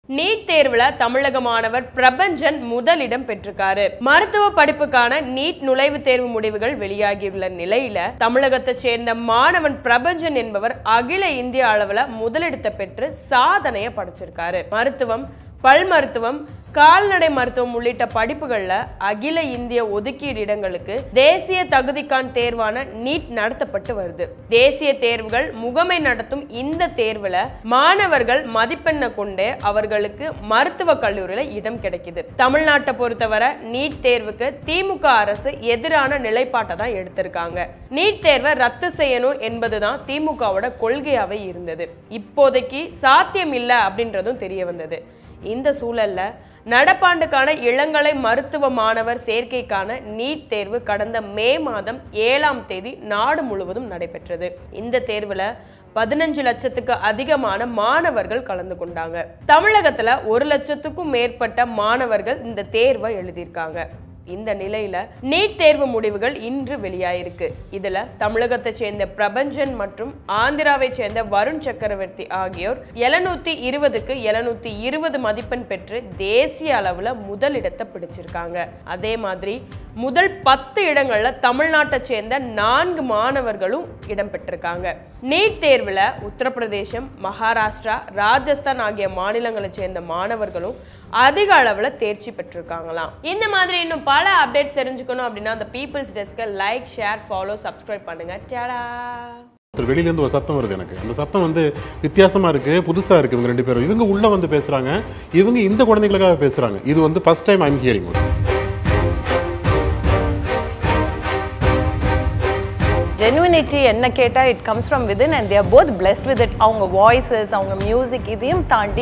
NEET தேர்வுல தமிழக மாணவர் பிரபஞ்சன் முதலிடம் பெற்றிருக்காரு. மருத்துவ படிப்புக்கான நீட் நுழைவுத் தேர்வு முடிவுகள் வெளியாகியுள்ள நிலையில தமிழகத்தை சேர்ந்த மாணவன் பிரபஞ்சன் என்பவர் அகில இந்திய அளவுல முதலிடத்தை பெற்று சாதனையை படைச்சிருக்காரு. மருத்துவம், பல் மருத்துவம், கால்நடை மருத்துவம் உள்ளிட்ட படிப்புகள்ல அகில இந்திய ஒதுக்கீடு இடங்களுக்கு தேசிய தகுதிக்கான தேர்வான நீட் நடத்தப்பட்டு வருது. தேசிய தேர்வுகள் முகமை நடத்தும் இந்த தேர்வுல மாணவர்கள் மதிப்பெண்ணை கொண்டு அவர்களுக்கு மருத்துவ கல்லூரியில இடம் கிடைக்குது. தமிழ்நாட்டை பொறுத்தவரை நீட் தேர்வுக்கு திமுக அரசு எதிரான நிலைப்பாட்டை தான் எடுத்திருக்காங்க. நீட் தேர்வை ரத்து செய்யணும் என்பதுதான் திமுகவோட கொள்கையாவே இருந்தது. இப்போதைக்கு சாத்தியம் இல்லை அப்படின்றதும் தெரிய வந்தது. இந்த சூழல்ல நடப்பாண்டுக்கான இளங்கலை மருத்துவ மாணவர் சேர்க்கைக்கான நீட் தேர்வு கடந்த மே மாதம் 7ஆம் தேதி நாடு முழுவதும் நடைபெற்றது. இந்த தேர்வுல 15 லட்சத்துக்கு அதிகமான மாணவர்கள் கலந்து கொண்டாங்க. தமிழகத்துல 1 லட்சத்துக்கும் மேற்பட்ட மாணவர்கள் இந்த தேர்வை எழுதியிருக்காங்க. இந்த நிலையில நீட் தேர்வு முடிவுகள் இன்று வெளியாயிருக்கு. இதுல தமிழகத்தை சேர்ந்த பிரபஞ்சன் மற்றும் ஆந்திராவை சேர்ந்த வருண் சக்கரவர்த்தி ஆகியோர் 720க்கு 720 மதிப்பெண் பெற்று தேசிய அளவுல முதலிடத்தை பிடிச்சிருக்காங்க. அதே மாதிரி முதல் 10 இடங்கள்ல தமிழ்நாட்டை சேர்ந்த 4 மாணவர்களும் இடம் பெற்றிருக்காங்க. நீட் தேர்வுல உத்தரப்பிரதேசம், மகாராஷ்டிரா, ராஜஸ்தான் ஆகிய மாநிலங்களை சேர்ந்த மாணவர்களும் அதிக அளவுல தேர்ச்சி பெற்றிருக்காங்களாம். இந்த மாதிரி இன்னும் பல அப்டேட்ஸ் தெரிஞ்சுக்கணும் அப்படின்னா அந்த பீப்புள்ஸ் டெஸ்க்கை லைக், ஷேர், ஃபாலோ, சப்ஸ்கிரைப் பண்ணுங்க. டடா. வெளியிலேருந்து ஒரு சத்தம் வருது. எனக்கு அந்த சத்தம் வந்து வித்தியாசமா இருக்கு, புதுசா இருக்கு. இவங்க 2 பேரும் இவங்க உள்ள வந்து பேசுறாங்க, இவங்க இந்த குழந்தைகளுக்காக பேசுறாங்க. இது வந்து first time I am hearing. Genuinity என்ன கேட்டா it comes from within and they are both blessed with it. அவங்க வாய்ஸஸ், அவங்க மியூசிக் இதையும் தாண்டி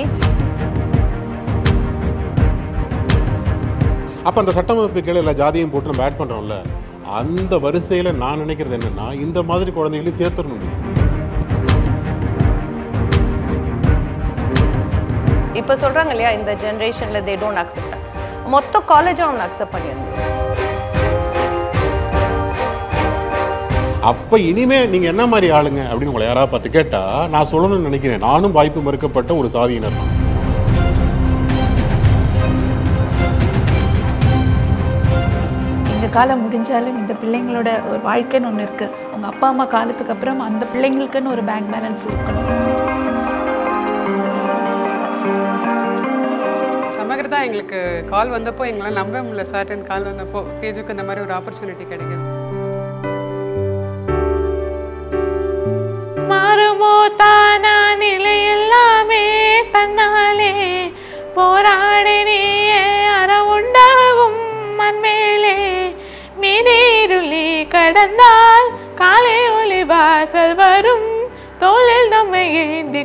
அப்போ அந்த சட்டமைப்பு கீழே எல்லா ஜாதியும் போட்டு நம்ம ஆட் பண்ணுறோம்ல, அந்த வரிசையில் நான் நினைக்கிறது என்னென்னா இந்த மாதிரி குழந்தைகளையும் சேர்த்துடணும். இப்போ சொல்கிறாங்க இல்லையா, இந்த ஜென்ரேஷனில் தே டோன்ட் அக்செப்ட். மொத்த காலேஜும் அவங்க அக்செப்ட் பண்ணியிருந்தது. அப்போ இனிமே நீங்கள் என்ன மாதிரி ஆளுங்க அப்படின்னு உங்களை யாராவது பார்த்து கேட்டால் நான் சொல்லணும்னு நினைக்கிறேன், நானும் வாய்ப்பு மறுக்கப்பட்ட ஒரு சாதியினர் தான். இந்த காலம் முடிஞ்சாலும் இந்த பிள்ளைங்களோட ஒரு வாழ்க்கைன்னு ஒன்று இருக்குது. அவங்க அப்பா அம்மா காலத்துக்கு அப்புறம் அந்த பிள்ளைங்களுக்குன்னு ஒரு பேங்க் பேலன்ஸ் இருக்கணும். சமகிருதா எங்களுக்கு கால் வந்தப்போ எங்களால் நம்ப முடியல. சார்டன் கால் வந்தப்போ தேஜுக்கு இந்த மாதிரி ஒரு ஆப்பர்ச்சுனிட்டி கிடைக்குது. மாறுமோ தானா நிலை எல்லாமே தன்னாலே போராடி நீயே அற உண்டாகும் மண்மேலே மீனீருளி கடந்தால் காலை ஒளி வாசல் வரும் தோளில் நம்மை ஏந்தி